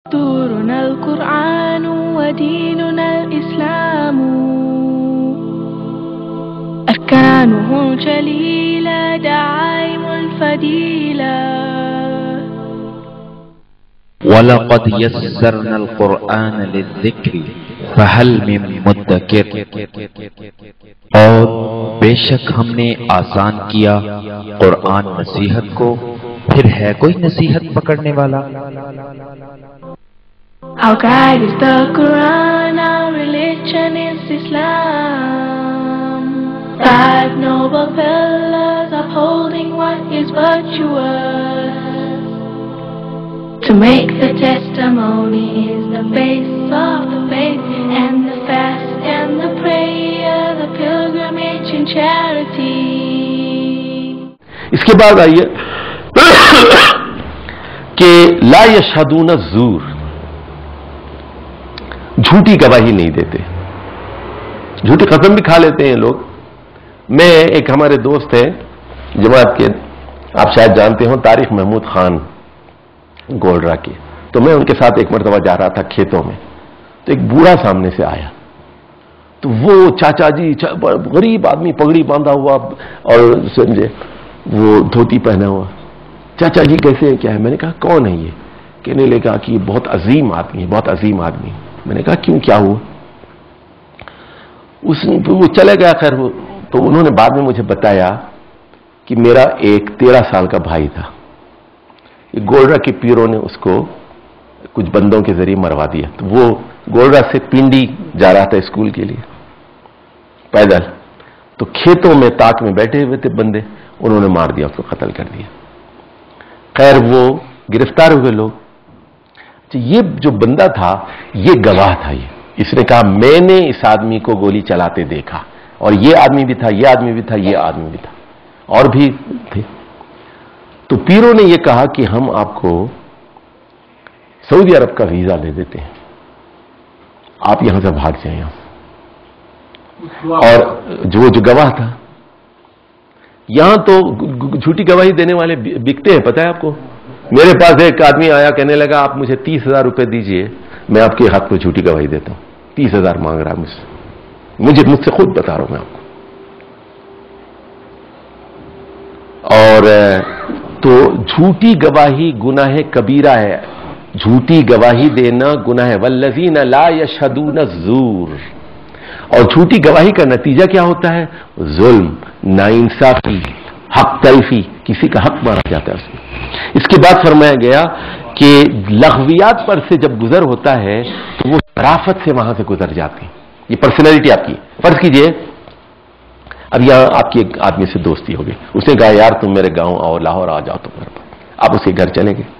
دستورنا القرآن وديننا الإسلام أركانه جليلة دعائم الفضيلة وَلَقَدْ يَسَّرْنَا الْقُرْآنَ لِلذِّكْرِ فَهَلْ مِن مُدَّكِرٍ، اور بے شک ہم نے آسان کیا قرآن نصیحت کو، پھر ہے کوئی نصیحت پکڑنے والا؟ Our guide is the Quran, our religion is Islam. 5 noble pillars upholding what is virtuous. To make the testimony is the base of the faith, and the fast and the prayer, the pilgrimage and charity. اس کے بعد آئیے کہ لا یشہدون الزور، جھوٹی گواہی نہیں دیتے، جھوٹی قسم بھی کھا لیتے ہیں لوگ۔ میں ایک ہمارے دوست ہیں جماعت کے، آپ شاید جانتے ہوں، طارق محمود خان گولڈرا کے، تو میں ان کے ساتھ ایک مرتبہ جا رہا تھا کھیتوں میں، تو ایک بوڑھا سامنے سے آیا، تو وہ چاچا جی غریب آدمی، پگڑی باندھا ہوا اور سمجھے وہ دھوتی پہنا ہوا، چاچا جی کیسے ہیں، کیا ہے؟ میں نے کہا کون ہے یہ؟ کہنے لگا کہ بہت عظیم آدمی ہے، بہت عظیم آدمی۔ میں نے کہا کیوں، کیا ہوا؟ وہ چلے گیا، خیر تو انہوں نے بعد میں مجھے بتایا کہ میرا ایک 13 سال کا بھائی تھا، گولڈرا کے پیروں نے اس کو کچھ بندوں کے ذریعے مروا دیا، تو وہ گولڈرا سے پنڈی جا رہا تھا اسکول کے لیے پیدل، تو کھیتوں میں تاک میں بیٹھے ہوئے تھے بندے، انہوں نے مار دیا، اس کو قتل کر دیا۔ خیر وہ گرفتار ہوئے لوگ۔ یہ جو بندہ تھا یہ گواہ تھا، اس نے کہا میں نے اس آدمی کو گولی چلاتے دیکھا، اور یہ آدمی بھی تھا، یہ آدمی بھی تھا، یہ آدمی بھی تھا، اور بھی تھے۔ تو پیروں نے یہ کہا کہ ہم آپ کو سعودی عرب کا ویزا دے دیتے ہیں، آپ یہاں سے بھاگ جائیں۔ اور جو گواہ تھا، یہاں تو جھوٹی گواہی دینے والے بکتے ہیں، پتہ ہے آپ کو؟ میرے پاس ایک آدمی آیا، کہنے لگا آپ مجھے 30,000 روپے دیجئے، میں آپ کے حق پہ جھوٹی گواہی دیتا ہوں۔ 30,000 مانگ رہا ہے مجھ سے، مجھ سے خود بتا رہا ہوں میں آپ کو۔ اور تو جھوٹی گواہی گناہ کبیرہ ہے، جھوٹی گواہی دینا گناہ ہے۔ والذین لا یشہدون الزور، اور جھوٹی گواہی کا نتیجہ کیا ہوتا ہے؟ ظلم، ناانصافی، حق تلفی، کسی کا حق مارا جاتا ہے اس میں۔ اس کے بعد فرمایا گیا کہ لغویات پر سے جب گزر ہوتا ہے تو وہ شرافت سے وہاں سے گزر جاتی ہے۔ یہ پرسنالٹی آپ کی، فرض کیجئے اب یہاں آپ کی ایک آدمی سے دوستی ہوگی، اس نے کہا یار تم میرے گاؤں آؤ، لاہور آ جاؤ تم گھر پر، آپ اس کے گھر چلیں گے۔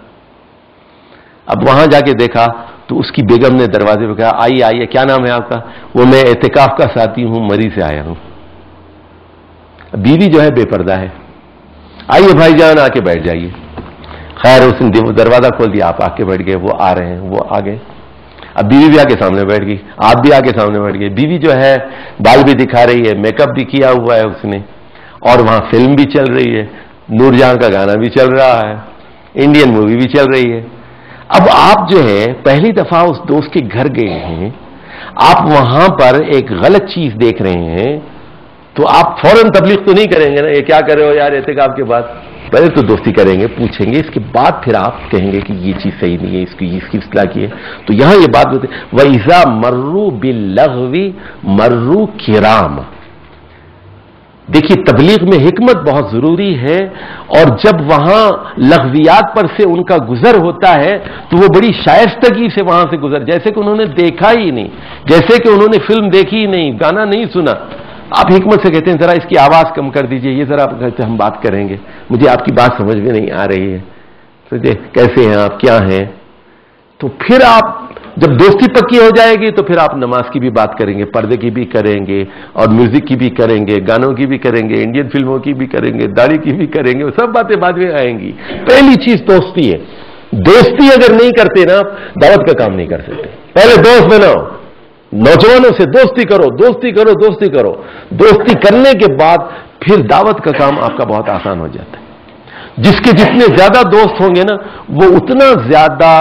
اب وہاں جا کے دیکھا تو اس کی بیگم نے دروازے پہ کہا آئیے آئیے، کیا نام ہے آپ کا؟ وہ میں اعتکاف کا ساتھی ہوں، مری سے آیا ہوں۔ بیوی جو ہے بے پردہ ہے، آئیے بھائی جان آ کے بیٹھ جائیے۔ خیر اس نے دروازہ کھول دیا، آپ آ کے بیٹھ گئے، وہ آ رہے ہیں، وہ آ گئے۔ اب بیوی بھی آ کے سامنے بیٹھ گئی، آپ بھی آ کے سامنے بیٹھ گئے۔ بیوی جو ہے بال بھی دکھا رہی ہے، میک اپ بھی کیا ہوا ہے اس نے، اور وہاں فلم بھی چل رہی ہے، نور جہاں کا گانا بھی چل رہا ہے، انڈین مووی بھی چل رہی ہے۔ اب آپ جو ہے پہلی دفعہ اس دوست کے گھر گئے ہیں، آپ وہاں پر ایک غلط چیز دیکھ رہے ہیں، تو آپ فوراً تبلیغ تو نہیں کریں گے نا، یہ کیا کر رہے ہو یار اعتکاف کے بعد؟ پہلے تو دوستی کریں گے، پوچھیں گے، اس کے بعد پھر آپ کہیں گے کہ یہ چیز صحیح نہیں ہے، اس کی اصلاح کی ہے۔ تو یہاں یہ بات ہوتی ہے وَإِذَا مَرُّوا بِاللَّغْوِ مَرُّوا كِرَامًا۔ دیکھیے تبلیغ میں حکمت بہت ضروری ہے، اور جب وہاں لغویات پر سے ان کا گزر ہوتا ہے تو وہ بڑی شائستگی سے وہاں سے گزر، جیسے کہ انہوں نے دیکھا ہی نہیں، جیسے کہ انہوں نے فلم دیکھی ہی نہیں، گانا نہیں سنا۔ آپ حکمت سے کہتے ہیں ذرا اس کی آواز کم کر دیجئے، یہ ذرا ہم بات کریں گے، مجھے آپ کی بات سمجھ میں نہیں آ رہی ہے، کیسے ہیں آپ، کیا ہیں؟ تو پھر آپ جب دوستی پکی ہو جائے گی تو پھر آپ نماز کی بھی بات کریں گے، پردے کی بھی کریں گے، اور میوزک کی بھی کریں گے، گانوں کی بھی کریں گے، انڈین فلموں کی بھی کریں گے، داڑھی کی بھی کریں گے، وہ سب باتیں بعد میں آئیں گی۔ پہلی چیز دوستی ہے، دوستی اگر نہیں کرتے نا دعوت کا کام نہیں کر سکتے۔ پہلے دوست بناؤ، نوجوانوں سے دوستی کرو، دوستی کرو، دوستی کرو، دوستی کرنے کے بعد پھر دعوت کا کام آپ کا بہت آسان ہو جاتا ہے۔ جس کے جتنے زیادہ دوست ہوں گے نا وہ اتنا زیادہ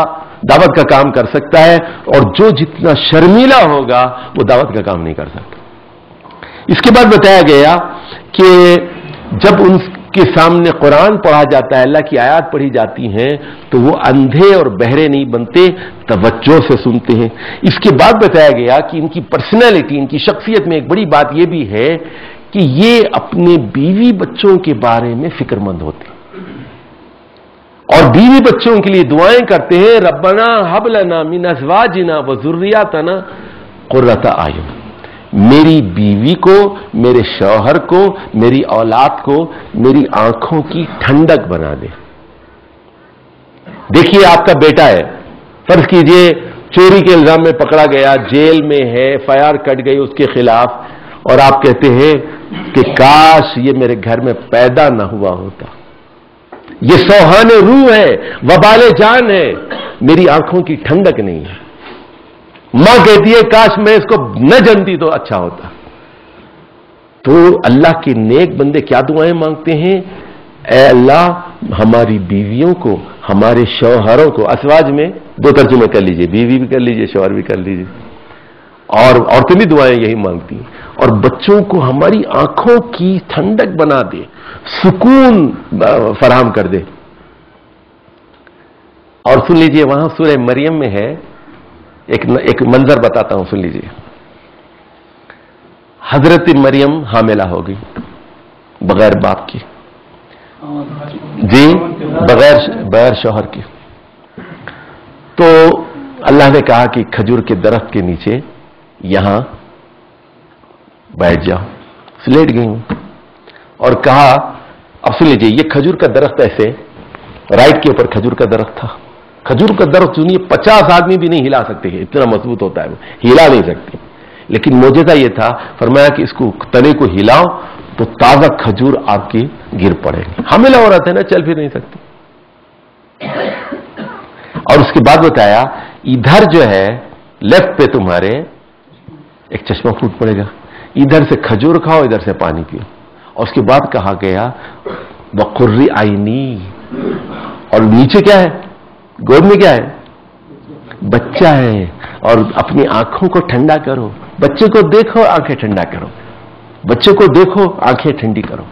दावत का काम कर सकता है, और जो जितना शर्मीला होगा वो दावत का काम नहीं कर सकता। इसके बाद बताया गया कि जब उनके सामने कुरान पढ़ा जाता है, अल्लाह की आयत पढ़ी जाती हैं, तो वो अंधे और बहरे नहीं बनते, तवज्जो से सुनते हैं। इसके बाद बताया गया कि इनकी पर्सनैलिटी, इनकी शख्सियत में एक बड़ी बात यह भी है कि ये अपने बीवी बच्चों के बारे में फिक्रमंद होते हैं और बीवी बच्चों के लिए दुआएं करते हैं, रब्बना हब लना मिन अज़वाजिना व ज़ुर्रियतना क़ुर्रता आयुन। मेरी बीवी को, मेरे शौहर को, मेरी औलाद को मेरी आंखों की ठंडक बना दे। देखिए, आपका बेटा है, फर्ज कीजिए चोरी के इल्जाम में पकड़ा गया, जेल में है, FIR कट गई उसके खिलाफ, और आप कहते हैं कि काश ये मेरे घर में पैदा ना हुआ होता। ये सौहाने रूह है, वबाले जान है, मेरी आंखों की ठंडक नहीं है। मां कहती है काश मैं इसको न जनती तो अच्छा होता। तो अल्लाह के नेक बंदे क्या दुआएं मांगते हैं? ऐ अल्लाह, हमारी बीवियों को, हमारे शौहरों को, असवाज में दो तर्जुमे कर लीजिए, बीवी भी कर लीजिए, शौहर भी कर लीजिए, और औरतें भी दुआएं यही मांगती हैं, और बच्चों को हमारी आंखों की ठंडक बना दे, सुकून फराहम कर दे। और सुन लीजिए, वहां सूरह मरियम में है, एक मंजर बताता हूं, सुन लीजिए। हजरत मरियम हामिला हो गई बगैर बाप की, जी, बगैर शौहर की। तो अल्लाह ने कहा कि खजूर के दरख्त के नीचे यहां बैठ जाओ। लेट गई हूं और कहा, अब सुन लीजिए, ये खजूर का दरख्त ऐसे राइट के ऊपर खजूर का दरख्त था। खजूर का दरख्त सुनिए 50 आदमी भी नहीं हिला सकते, इतना मजबूत होता है, वो हिला नहीं सकती। लेकिन मौजूदा ये था, फरमाया कि इसको तने को हिलाओ तो ताजा खजूर आपकी गिर पड़ेगी। हामिला हो रहा था ना, चल फिर नहीं सकती। और उसके बाद बताया, इधर जो है लेफ्ट पे तुम्हारे एक चश्मा फूट पड़ेगा, इधर से खजूर खाओ, इधर से पानी पियो। और उसके बाद कहा गया वकुर्री आईनी, और नीचे क्या है, गोद में क्या है, बच्चा है, और अपनी आंखों को ठंडा करो, बच्चे को देखो आंखें ठंडा करो, बच्चे को देखो आंखें ठंडी करो।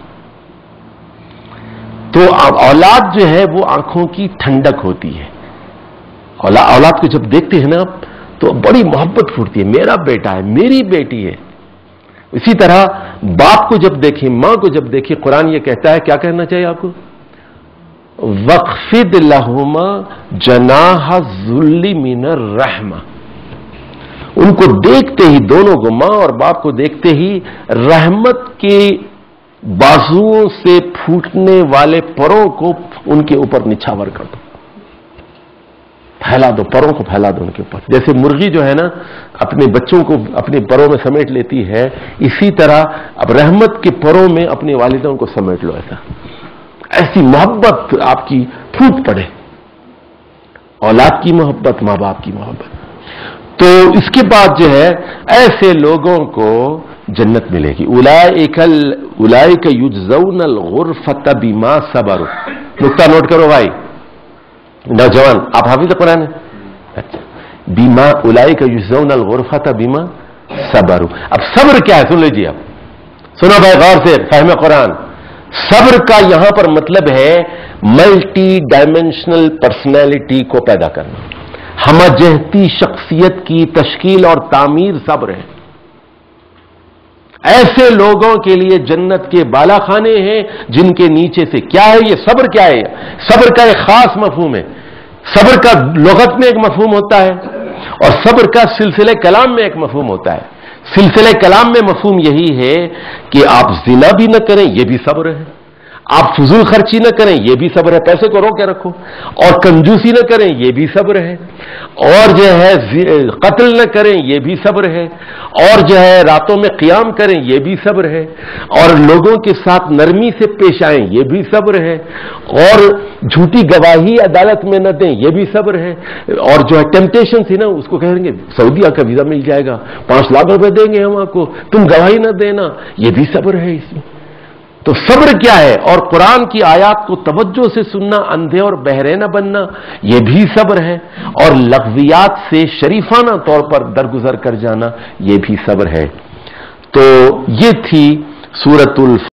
तो औलाद जो है वो आंखों की ठंडक होती है। औलाद को जब देखते हैं ना तो बड़ी मोहब्बत फूटती है, मेरा बेटा है, मेरी बेटी है। इसी तरह बाप को जब देखें, मां को जब देखें, कुरान ये कहता है, क्या कहना चाहिए आपको, वक्फिद लहुमा जनाह ज़ुल्ली मिनर रहमा। उनको देखते ही, दोनों को, मां और बाप को देखते ही रहमत के बाजुओं से फूटने वाले परों को उनके ऊपर निछावर कर दो, फैला दो, परों को फैला दो उनके ऊपर। जैसे मुर्गी जो है ना अपने बच्चों को अपने परों में समेट लेती है, इसी तरह अब रहमत के परों में अपने वालिदों को समेट लो। ऐसी मोहब्बत आपकी फूट पड़े, औलाद की मोहब्बत, मां बाप की मोहब्बत। तो इसके बाद जो है ऐसे लोगों को जन्नत मिलेगी। उलाइका युजज़ौनल गुरफत बिमा सबरू। नुक्ता नोट करो भाई, नौजवान, आप हाफिज़ कुरान है? अच्छा, बीमा उलाइका युजज़ौनल गुरफत बिमा सबरू। अब सब्र क्या है, सुन लीजिए, अब सुनो भाई गौर से, फहम कुरान। सब्र का यहां पर मतलब है मल्टी डायमेंशनल पर्सनैलिटी को पैदा करना, हमजहती शख्सियत की तश्कील और तामीर सब्र है। ऐसे लोगों के लिए जन्नत के बालाखाने हैं जिनके नीचे से क्या है, ये सब्र क्या है? सब्र का एक खास मफहूम है। सब्र का लुगत में एक मफहूम होता है और सब्र का सिलसिले कलाम में एक मफहूम होता है। सिलसिले कलाम में मफहूम यही है कि आप जिना भी न करें, यह भी सब्र है, आप फजूल खर्ची न करें, यह भी सब्र है, पैसे को रोके रखो, और कंजूसी न करें, यह भी सब्र है, और जो है कत्ल न करें, यह भी सब्र है, और जो है रातों में क़ियाम करें, यह भी सब्र है, और लोगों के साथ नरमी से पेश आएं, यह भी सब्र है, और झूठी गवाही अदालत में न दें, यह भी सब्र है, और जो है टेम्पटेशन थी ना, उसको कहेंगे सऊदीया का वीजा मिल जाएगा, 5 लाख रुपए देंगे हम आपको, तुम गवाही न देना, यह भी सब्र है इसमें। تو صبر کیا ہے؟ اور قرآن کی آیات کو توجہ سے سننا، اندھے اور بہرے نہ بننا، یہ بھی صبر ہے، اور لغویات سے شریفانہ طور پر درگزر کر جانا، یہ بھی صبر ہے۔ تو یہ تھی سورۃ